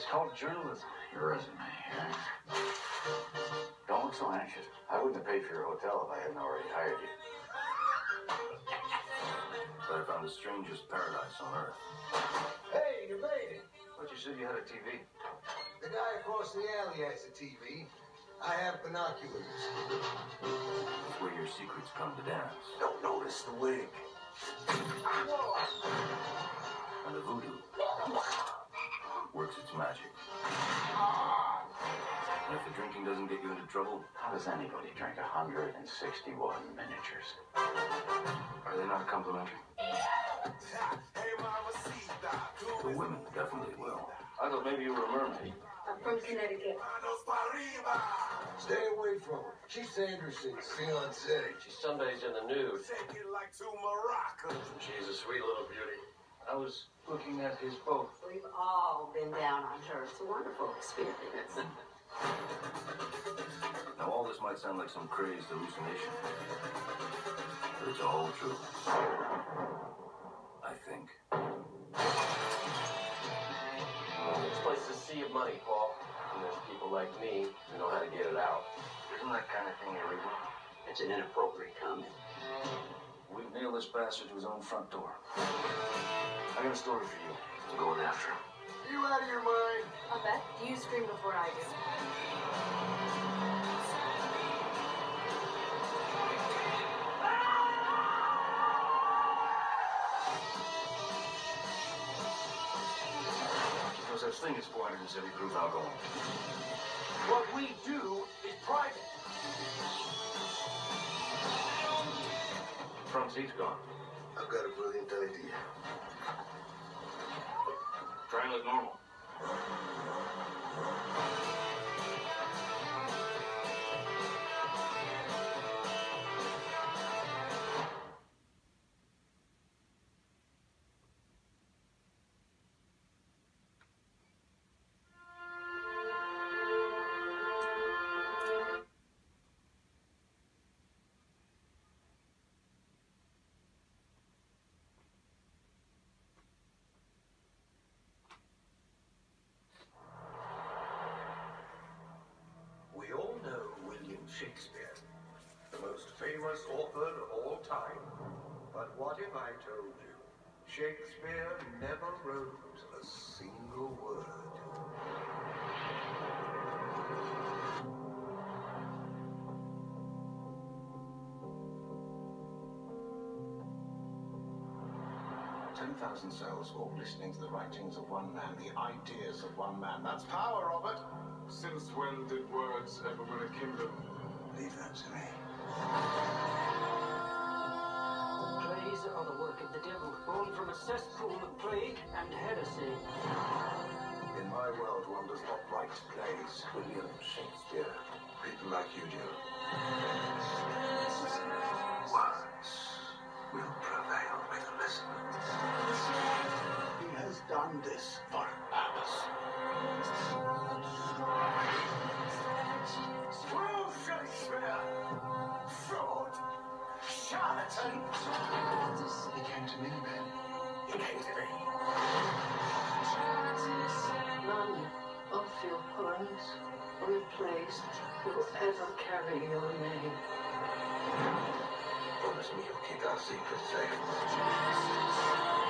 called journalism. Your resume, huh? Don't look so anxious. I wouldn't have paid for your hotel if I hadn't already hired you. But I found the strangest paradise on earth. Hey, you made it. But you said you had a TV. The guy across the alley has a TV. I have binoculars. That's where your secrets come to dance. Don't notice the wig. Whoa. And the voodoo works its magic. And if the drinking doesn't get you into trouble, How does anybody drink 161 miniatures? are they not complimentary? The women definitely will. I thought maybe you were a mermaid. I'm from Connecticut. Stay away from her. She's Sanderson's fiancée. She sundays in the nude. She's a sweet little beauty. I was looking at his boat. We've all been down on her. It's a wonderful experience. Now, all this might sound like some crazed hallucination, but it's all true. I think. This place is a sea of money, Paul. And there's people like me who know how to get it out. Isn't that kind of thing illegal? It's an inappropriate comment. We nail this bastard to his own front door. I got a story for you. I'm going after him. Are you out of your mind? I'll bet you scream before I do. No such thing as 470 proof alcohol. What we do is private. Front seat's gone. I've got a brilliant idea. Try and look normal. We all know William Shakespeare, the most famous author of all time. But what if I told you Shakespeare never wrote a single word? "10,000 cells all listening to the writings of one man, the ideas of one man. That's power, Robert. Since when did words ever win a kingdom? Leave that to me. Plays are the work of the devil, born from a cesspool of plague and heresy. In my world, one does not write plays. William Shakespeare. People like you do. Words will prevail with the listener. He has done this for a purpose. Through Shakespeare! Fraud! Charlatan! He came to me, Ben. He came to me. None of your poems or your plays will ever carry your name. Promise me you'll keep our secret safe.